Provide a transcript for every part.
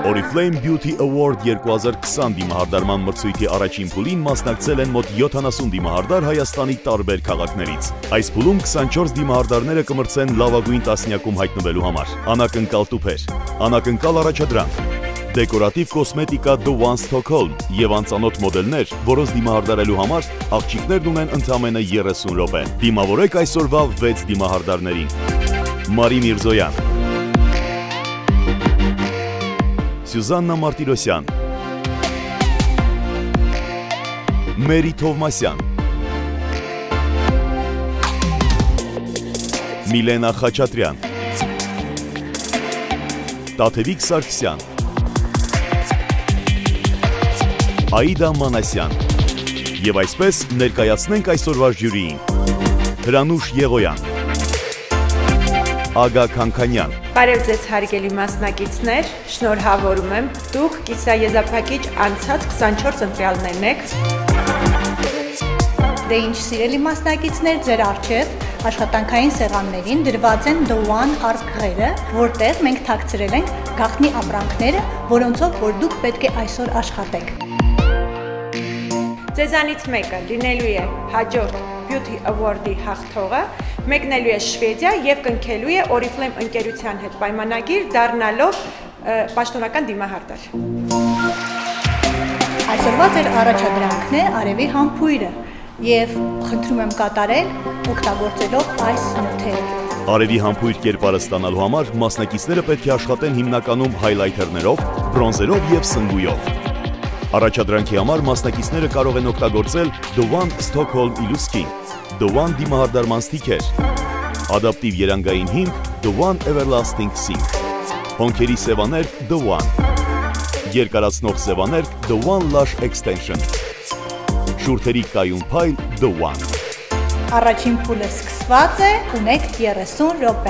Oriflame Beauty Award 2020 դիմահարդարման մրցույթի առաջին փուլին մասնակցել են մոտ 70 դիմահարդար Հայաստանի տարբեր քաղաքներից։ Այս փուլում 24 դիմահարդարները կմրցեն լավագույն տասնյակում հայտնվելու համար։ Անակնկալ տուփեր, անակնկալ առաջադրանք, դեկորատիվ կոսմետիկա The One Stockholm եւ անծանոթ մոդելներ, որոնց դիմահարդարելու համար աղջիկներն ունեն ընդամենը 30 րոպե։ Դիմավորեք այսօրվա 6 դիմահարդարներին։ Մարի Միրզոյան, Սյուզաննա Մարտիրոսյան, Մերի Թովմասյան, Միլենա Խաչատրյան, Տաթևիկ Սարգսյան, Աիդա Մանասյան եւ այսպես ներկայացնենք այսօրվա ժյուրիին. Հրանուշ Եղոյան, Ագա Քանքանյան, Բարև ձեզ հարգելի մասնակիցներ, շնորհավորում եմ, դուք կիսաեզափակիչ անցած 24 ընտրյալներն եք։ Դե ինչ սիրելի մասնակիցներ, ձեր առջև աշխատանքային սեղաններին դրված են The One արկղերը, որտեղ մենք թաքցրել ենք գաղտնի ապրանքները, որոնցով որ դուք պետք է այսօր աշխատեք։ Ձեզանից մեկը լինելու է հաջորդ Beauty Award-ի հաղթողը, մեկնելու է Շվեդիա եւ կնքելու է Oriflame ընկերության հետ պայմանագիր, դառնալով պաշտոնական դիմահարդար։ Այսօրվա ձեր առաջադրանքն է արևի համբույրը եւ խնդրում եմ կատարել օգտագործելով այս նյութերը։ Արևի համբույր կերպարը ստանալու համար մասնակիցները պետք է աշխատեն հիմնականում հայլայթերներով, բրոնզերով եւ սնգույով։ Առաջադրանքի համար մասնակիցները կարող են օգտագործել The One Stockholm Illuskin, The One դիմահարդարման ստիքեր, ադապտիվ երանգային հիմք The One Everlasting Sink, հոնքերի սևաներկ The One, երկարացնող սևաներկ The One Lush Extension, շուրթերի կայուն փայլ The One։ Առաջին փուլը սկսված է, ունեք 30 րոպե։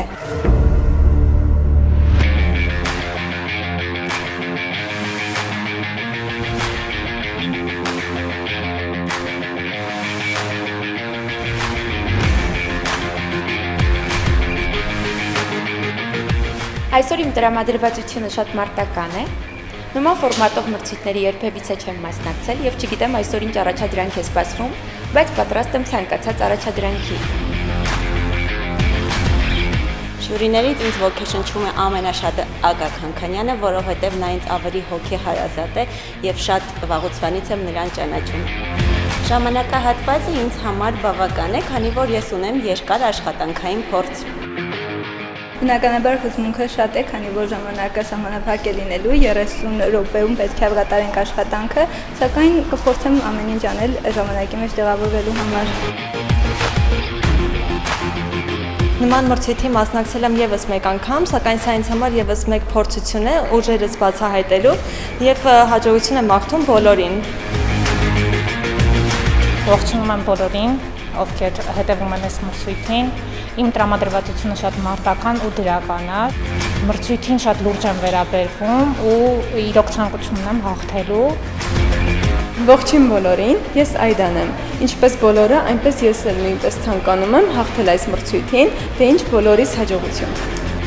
Այսօր իմ տրամադրվածությունը շատ մարտական է։ Նման ֆորմատով մրցույթների երբևիցե չեմ մասնակցել եւ չգիտեմ այսօր ինչ առաջադրանք է սպասվում, բայց պատրաստ եմ ցանկացած առաջադրանքի։ Ժյուրիներից ինձ ոգեշնչում է ամենաշատը Ագա Քանքանյանը, որովհետեւ նա ինձ ավելի հոգեհարազատ է եւ շատ վաղուց եմ նրան ճանաչում։ Ժամանակահատվածը ինձ համար բավական է, քանի որ ես ունեմ երկար աշխատանքային փորձ։ Բնականաբար հուզմունքը շատ է, քանի որ ժամանակը սահմանափակ է լինելու, 30 րոպեում պետք է ավարտենք աշխատանքը, սակայն կփորձեմ ամեն ինչ անել ժամանակի մեջ տեղավորվելու համար։ Նման մրցույթի մասնակցել եմ եւս մեկ անգամ, սակայն սա ինձ համար եւս մեկ փորձություն է ուժերս բացահայտելու եւ հաջողություն եմ մաղթում բոլորին։ Ողջունում եմ բոլորին, ովքեր հետևում են այս մրցույթին։ Իմ տրամադրվածությունը շատ մարտական ու դրական է։ Մրցույթին շատ լուրջ եմ վերաբերվում ու իրոք ցանկություն ունեմ հաղթելու։ Ողջույն բոլորին, ես Այդան եմ։ Ինչպես բոլորը, այնպես ես էլ նույնպես ցանկանում եմ հաղթել այս մրցույթին, դե ինչ բոլորիս հաջողություն։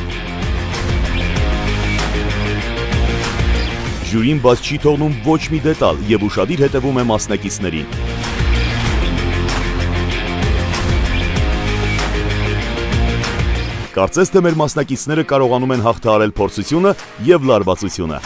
Ժյուրին բաց չի թողնում ոչ մի դետալ եւ ուշադիր հետևում է մասնակիցներին։ Կարծես թե մեր մասնակիցները կարողանում են հաղթահարել փորձությունը եւ լարվածությունը։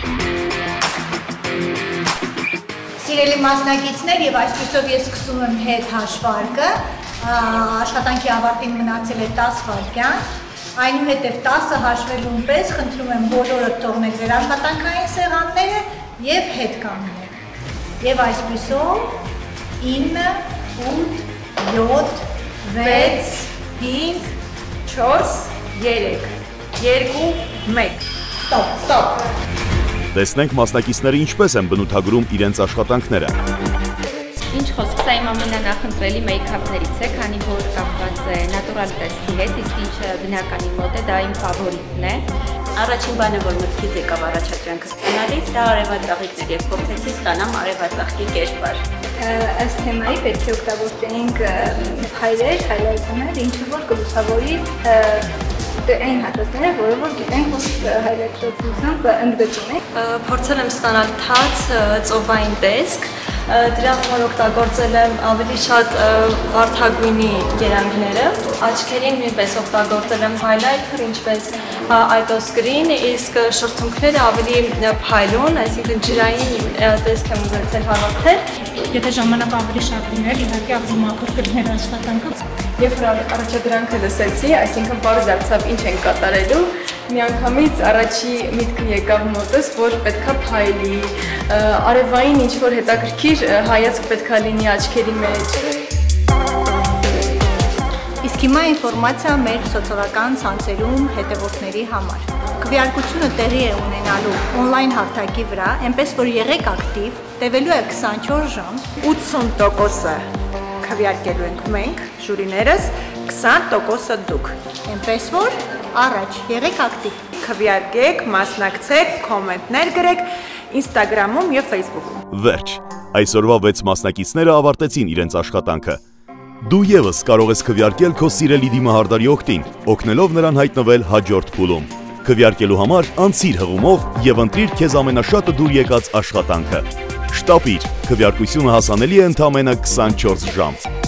Սիրելի մասնակիցներ, եւ այսպեսով ես սկսում եմ հետ հաշվարկը, աշխատանքի ավարտին մնացել է 10 վայրկյան, այնուհետև 10-ը հաշվելուն պես խնդրում եմ բոլորը թողնել ձեր աշխատանքային սեղանները եւ հետ կանգնել։ Եվ այսպեսով 9, 8, 7, 6, 5, 4, 3, 2, 1, Ստոպ։ Տեսնենք մասնակիցները ինչպես են բնութագրում իրենց աշխատանքները։ Ինչ խոսք, սա իմ ամենանախընտրելի մեյքափներից է, քանի որ կապված է նատուրալ տեսքի հետ, իսկ ինչը բնականի մոտ է, դա իմ ֆավորիտն է։ Առաջին բանը, որ մտքից եկավ առաջադրանքը ստանալիս, դա արևածաղիկներ եւ փորձեցի ստանամ արևածաղկի կերպար։ Ըստ թեմայի պետք է օգտագործեինք փայլեր, հայլայթներ, ինչը որ կլուսավորի Դե այն հատվածները, որը որ գիտենք, որ հայրենակցությամբ ընդգծում է։ Փորձել եմ ստանալ թաց, ծովային տեսք, դրա համար օգտագործել եմ ավելի շատ վարդագույնի երանգները, աչքերին նույնպես օգտագործել եմ highlighter, ինչպես այտոսկրին, իսկ շրթունքները ավելի փայլուն, այսինքն ջրային տեսք եմ ուզեցել հավաքել։ Եթե ժամանակը ավելի շատ լիներ, իհարկե ավելի մաքուր կլիներ աշխատանքը։ Երբ առաջադրանքը լսեցի, այսինքն բարձ դարձավ ինչ են կատարելու, միանգամից առաջի միտքը եկավ մոտս, որ պետքա փայլի, արևային ինչ-որ հետաքրքիր հայացք պետքա լինի աչքերի մեջ։ Իսկ հիմա ինֆորմացիա մեր սոցիալական ցանցերում հետևորդների համար։ Քվեարկությունը տեղի է ունենալու on-line հարթակի վրա, այնպես որ եղեք ակտիվ, տևելու է 24 ժամ, 80%-ը քվեարկելու ենք մենք, ժյուրիներս, 20%-ը դուք։ այնպես որ առաջ եղեք ակտիվ։ Քվեարկեք, մասնակցեք, կոմենտներ գրեք Instagram-ում եւ Facebook-ում։ Վերջ, այսօրվա 6 մասնակիցները ավարտեցին իրենց աշխատանքը։ Դու եւս կարող ես քվեարկել քո սիրելի դիմահարդարի օգտին, օգնելով նրան հայտնվել հաջորդ փուլում։ Քվեարկելու համար անցիր հղումով եւ ընտրիր քեզ ամենաշատը դուր եկած աշխատանքը։ Շտապիր, քվեարկությունը հասանելի է ընդամենը 24 ժամ։